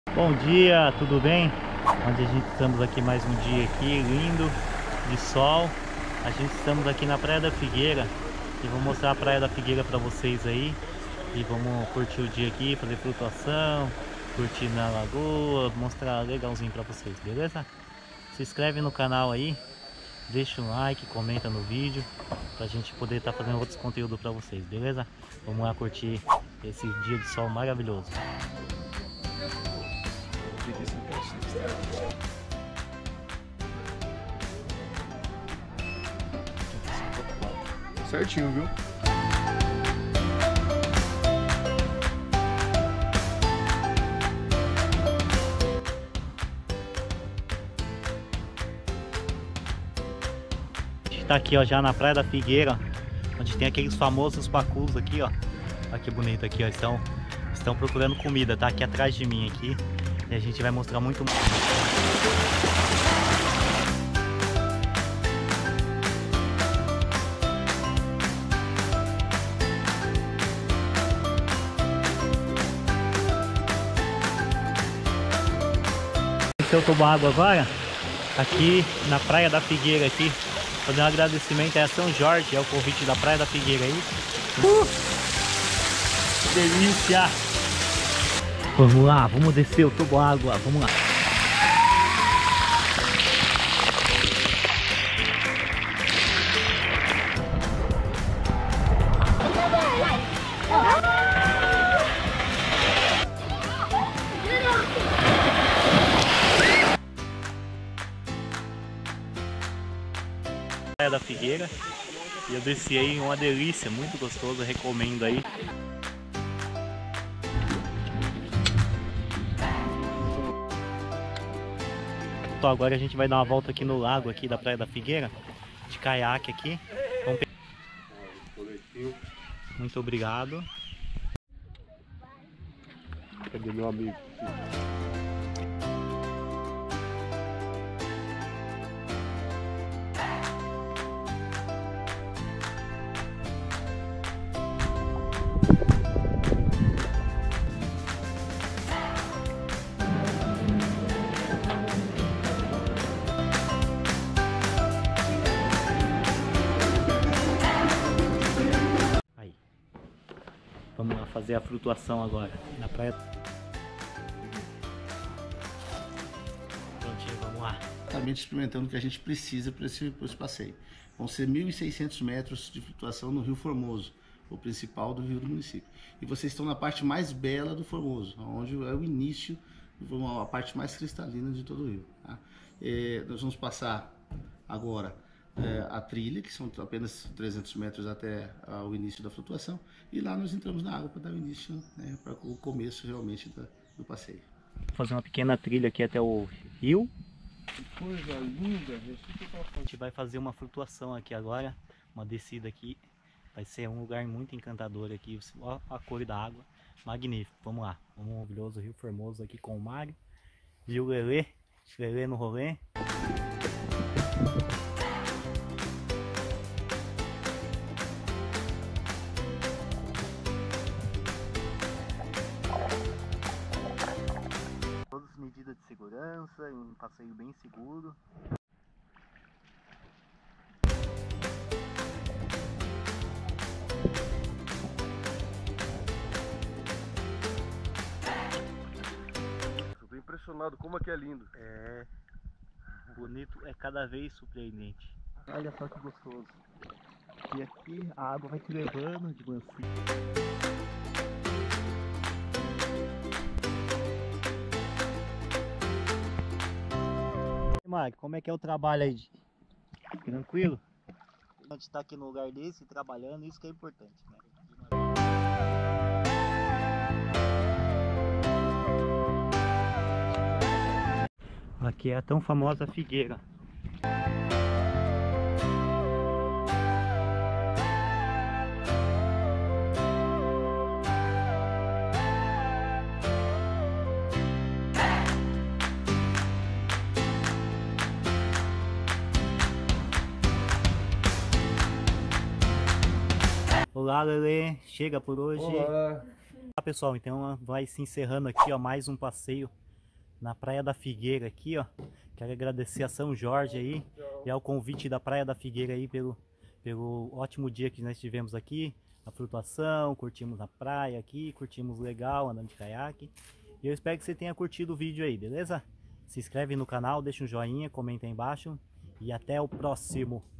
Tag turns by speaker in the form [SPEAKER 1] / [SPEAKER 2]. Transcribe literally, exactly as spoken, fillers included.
[SPEAKER 1] Bom dia, tudo bem? Onde a gente estamos aqui mais um dia aqui, lindo, de sol. A gente estamos aqui na Praia da Figueira e vou mostrar a Praia da Figueira para vocês aí. E vamos curtir o dia aqui, fazer flutuação, curtir na lagoa, mostrar legalzinho para vocês, beleza? Se inscreve no canal aí, deixa um like, comenta no vídeo, pra gente poder estar tá fazendo outros conteúdos para vocês, beleza? Vamos lá curtir esse dia de sol maravilhoso.
[SPEAKER 2] Certinho, viu?
[SPEAKER 1] A gente tá aqui, ó, já na Praia da Figueira, onde tem aqueles famosos pacus aqui, ó. Olha que bonito aqui, ó. Estão, estão procurando comida, tá aqui atrás de mim aqui. E a gente vai mostrar muito. Eu tomo água agora aqui na Praia da Figueira aqui, fazer um agradecimento a São Jorge, é o convite da Praia da Figueira aí. Uh! Delícia! Vamos lá, vamos descer, eu tomo água, vamos lá. Praia da Figueira e eu desci aí, uma delícia, muito gostoso, recomendo aí. Então agora a gente vai dar uma volta aqui no lago aqui da Praia da Figueira, de caiaque aqui. Vamos... Muito obrigado.
[SPEAKER 2] Cadê meu amigo?
[SPEAKER 1] Vamos lá fazer a flutuação agora na praia. Prontinho, vamos lá.
[SPEAKER 3] Exatamente experimentando o que a gente precisa para esse, esse passeio. Vão ser mil e seiscentos metros de flutuação no Rio Formoso, o principal do rio do município. E vocês estão na parte mais bela do Formoso, onde é o início, a parte mais cristalina de todo o rio. Tá? É, nós vamos passar agora É, a trilha, que são apenas trezentos metros até ah, o início da flutuação, e lá nós entramos na água para dar o início, né, para o começo realmente da, do passeio.
[SPEAKER 1] Vou fazer uma pequena trilha aqui até o rio.
[SPEAKER 2] Que coisa linda!
[SPEAKER 1] A gente vai fazer uma flutuação aqui agora, uma descida aqui, vai ser um lugar muito encantador aqui, olha a cor da água, magnífico. Vamos lá, um maravilhoso Rio Formoso aqui com o Mário e o Lelê, Lelê no rolê. Medidas de segurança, um passeio bem seguro.
[SPEAKER 2] Estou impressionado como aqui é lindo.
[SPEAKER 1] É bonito, é cada vez surpreendente. Olha só que gostoso. E aqui a água vai te levando de mansinho. Mário, como é que é o trabalho aí? Tranquilo? A gente tá aqui no lugar desse, trabalhando, isso que é importante, né? Aqui é a tão famosa figueira. Olá, Lelê, chega por hoje.
[SPEAKER 2] Olá.
[SPEAKER 1] Olá, pessoal, então vai se encerrando aqui, ó, mais um passeio na Praia da Figueira aqui, ó. Quero agradecer a São Jorge aí e ao convite da Praia da Figueira aí pelo, pelo ótimo dia que nós tivemos aqui. A flutuação, curtimos a praia aqui, curtimos legal, andando de caiaque. E eu espero que você tenha curtido o vídeo aí, beleza? Se inscreve no canal, deixa um joinha, comenta aí embaixo e até o próximo.